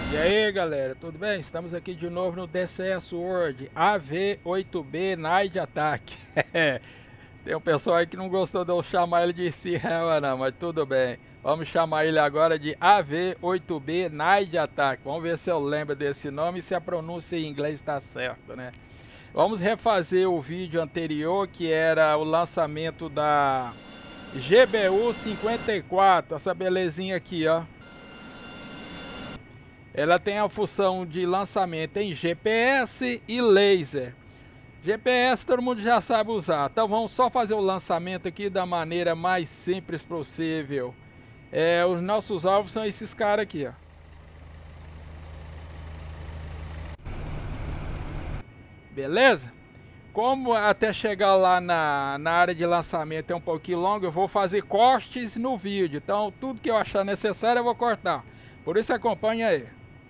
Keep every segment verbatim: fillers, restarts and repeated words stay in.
E aí galera, tudo bem? Estamos aqui de novo no D C S World A V oito B Night Attack. Tem um pessoal aí que não gostou de eu chamar ele de Sierra não, mas tudo bem. Vamos chamar ele agora de A V oito B Night Attack. Vamos ver se eu lembro desse nome e se a pronúncia em inglês está certa, né? Vamos refazer o vídeo anterior, que era o lançamento da G B U cinquenta e quatro, essa belezinha aqui, ó. Ela tem a função de lançamento em G P S e laser. G P S todo mundo já sabe usar, então vamos só fazer o lançamento aqui da maneira mais simples possível. É, os nossos alvos são esses caras aqui, ó. Beleza? Como até chegar lá na, na área de lançamento é um pouquinho longo, eu vou fazer cortes no vídeo. Então tudo que eu achar necessário eu vou cortar. Por isso acompanha aí.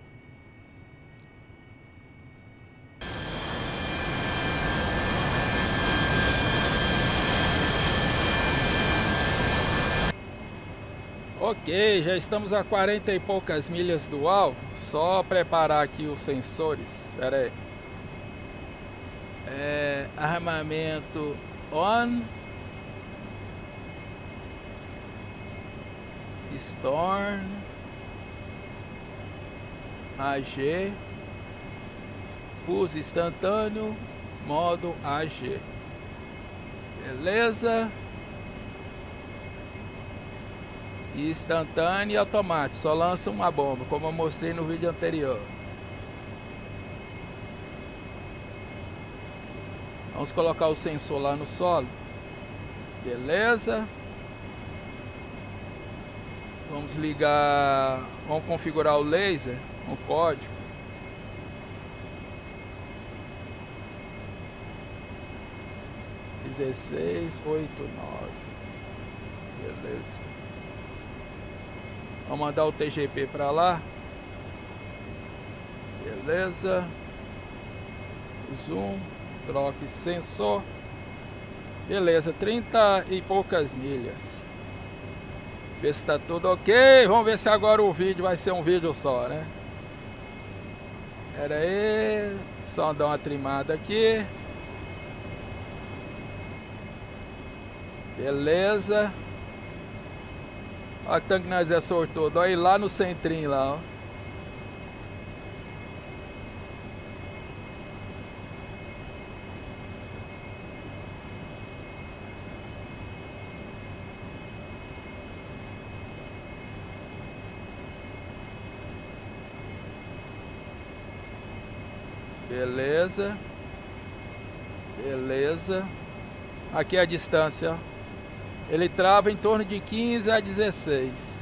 Ok, já estamos a quarenta e poucas milhas do alvo. Só preparar aqui os sensores. Espera aí. É, armamento on. Storm. A G. Fuso instantâneo. Modo A G. Beleza. Instantâneo e automático, só lança uma bomba, como eu mostrei no vídeo anterior. Vamos colocar o sensor lá no solo. Beleza. Vamos ligar, vamos configurar o laser, o código. dezesseis oito nove. Beleza. Vamos mandar o T G P para lá. Beleza. Zoom. Troque sensor. Beleza. trinta e poucas milhas. Ver se tá tudo ok. Vamos ver se agora o vídeo vai ser um vídeo só, né? Pera aí. Só dar uma trimada aqui. Beleza. Olha o tanque que nós é sortudo. Olha aí lá no centrinho lá, ó. Beleza. Beleza. Aqui é a distância, ó. Ele trava em torno de quinze a dezesseis.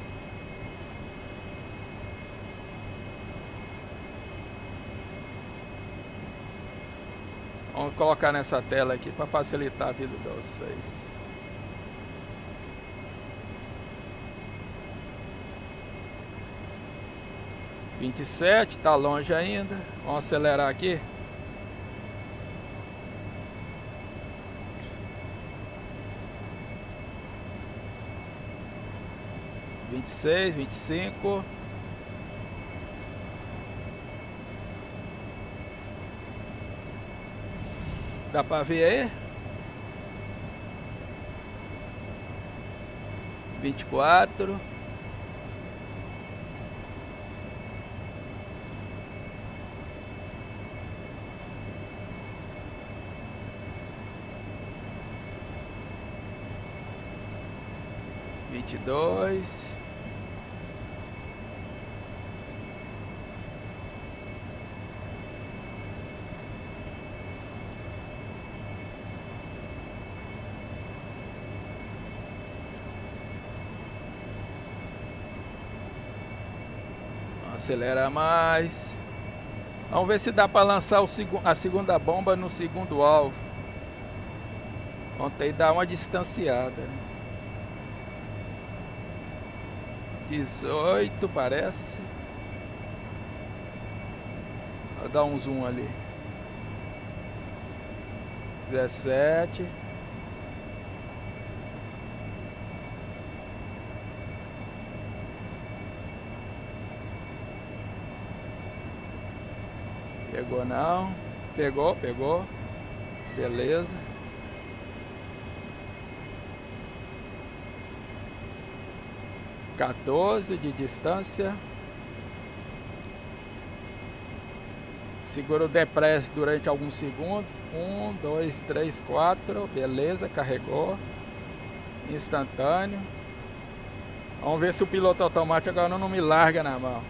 Vamos colocar nessa tela aqui para facilitar a vida de vocês. vinte e sete, tá longe ainda. Vamos acelerar aqui. vinte e seis, vinte e cinco. Dá pra ver aí? vinte e quatro. vinte e dois. Acelera mais. Vamos ver se dá para lançar o seg a segunda bomba no segundo alvo. Ontem dá uma distanciada. dezoito parece. Vou dar um zoom ali. dezessete. Pegou não. Pegou, pegou. Beleza. quatorze de distância. Segura o depress durante alguns segundos. um, dois, três, quatro. Beleza, carregou. Instantâneo. Vamos ver se o piloto automático agora não me larga na mão.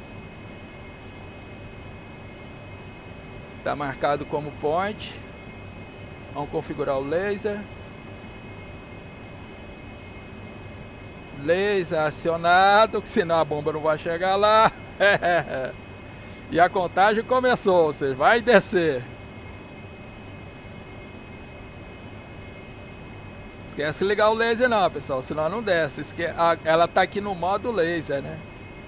Está marcado como point. Vamos configurar o laser. Laser acionado, que senão a bomba não vai chegar lá. E a contagem começou, você vai descer. Esquece de ligar o laser não, pessoal, senão não desce. Esque... Ela tá aqui no modo laser, né?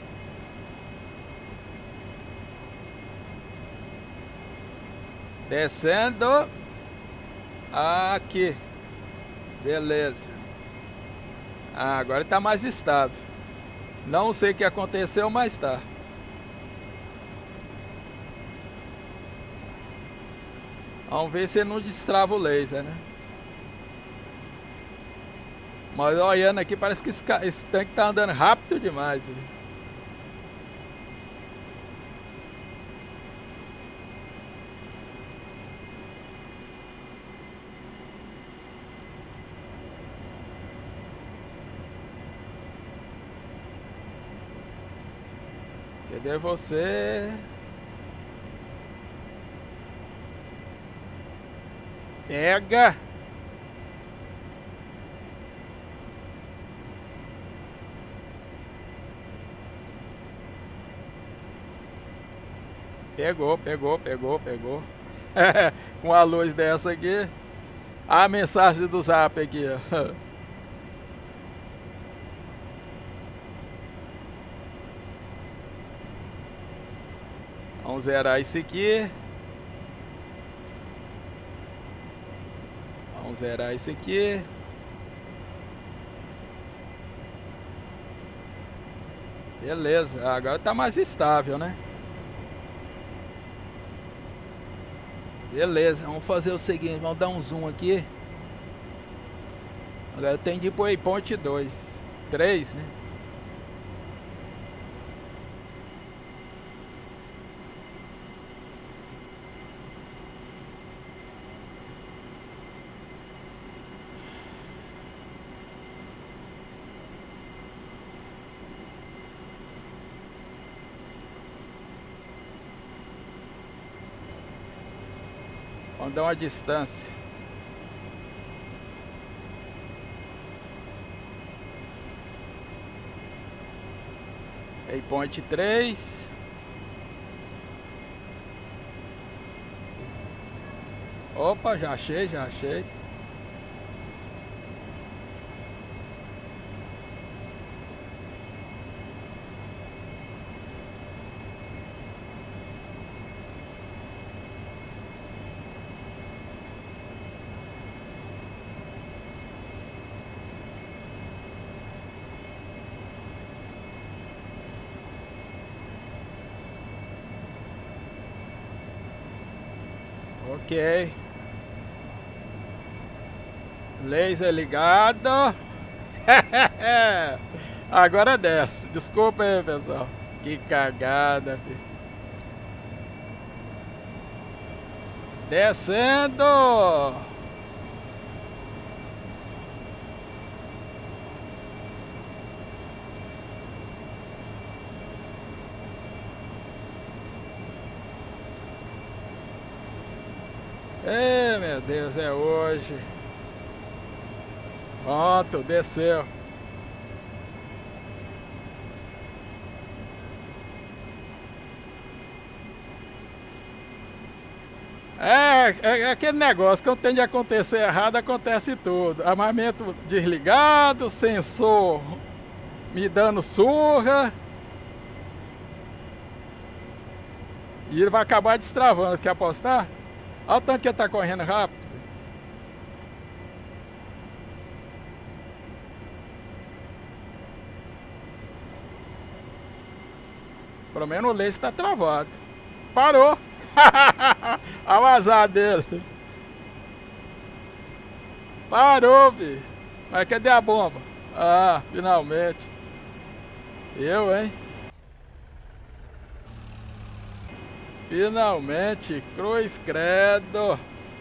Descendo. Aqui. Beleza. Ah, agora tá mais estável. Não sei o que aconteceu, mas tá. Vamos ver se não destrava o laser, né? Mas olhando aqui, parece que esse, esse tanque tá andando rápido demais. Viu? Cadê você? Pega! Pegou, pegou, pegou, pegou. Com a luz dessa aqui. A mensagem do zap aqui, ó. Vamos zerar isso aqui. Vamos zerar isso aqui. Beleza, agora tá mais estável, né? Beleza, vamos fazer o seguinte, vamos dar um zoom aqui. Agora tem de ir pro waypoint dois, três, né? Vamos dar uma distância. Waypoint três. Opa, já achei, já achei. Ok. Laser ligado. Agora desce. Desculpa aí, pessoal. Que cagada, filho. Descendo. Ei, meu Deus, é hoje. Pronto, desceu. É, é, é aquele negócio, quando tem de acontecer errado, acontece tudo. Armamento desligado, sensor me dando surra. E ele vai acabar destravando. Quer apostar? Olha o tanto que ele tá correndo rápido. Pelo menos o laser está travado. Parou. Olha o azar dele. Parou, filho. Mas cadê a bomba? Ah, finalmente. Eu, hein? Finalmente. Cruz credo.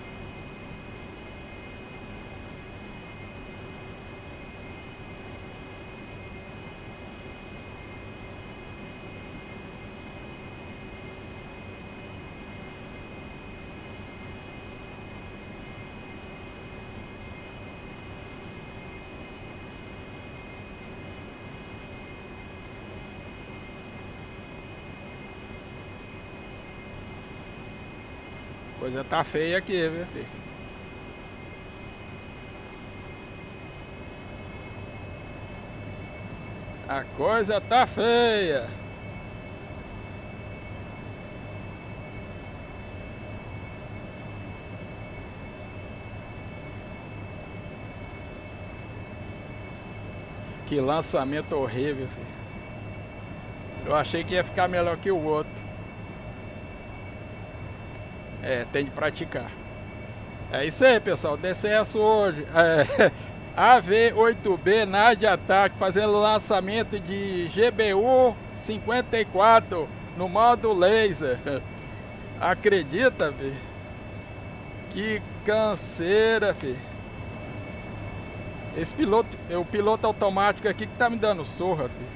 Coisa tá feia aqui, viu, filho? A coisa tá feia. Que lançamento horrível, filho. Eu achei que ia ficar melhor que o outro. É, tem de praticar. É isso aí, pessoal. D C S hoje. É, A V oito B Night Attack fazendo lançamento de G B U cinquenta e quatro no modo laser. Acredita, filho? Que canseira, filho. Esse piloto, o piloto automático aqui que tá me dando surra, filho.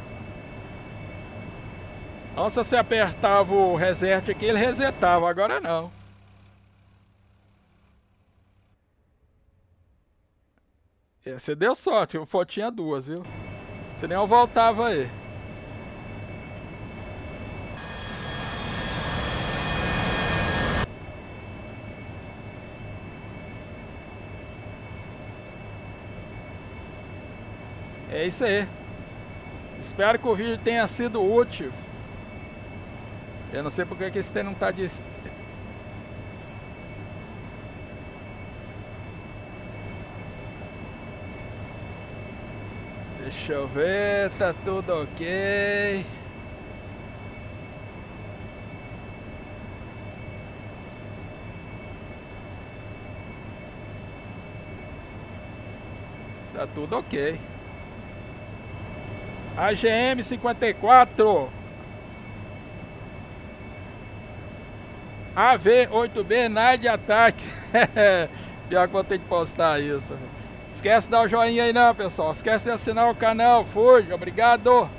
Então, se você apertava o reset aqui, ele resetava, agora não. É, você deu sorte, o Ford tinha duas, viu? Senão eu voltava aí. É isso aí. Espero que o vídeo tenha sido útil. Eu não sei porque que esse trem não tá de... Deixa eu ver, tá tudo ok. Tá tudo ok. A G M cinquenta e quatro A V oito B Night Attack. Pior que vou ter que postar isso. Esquece de dar o joinha aí não, pessoal. Esquece de assinar o canal. Fui, obrigado.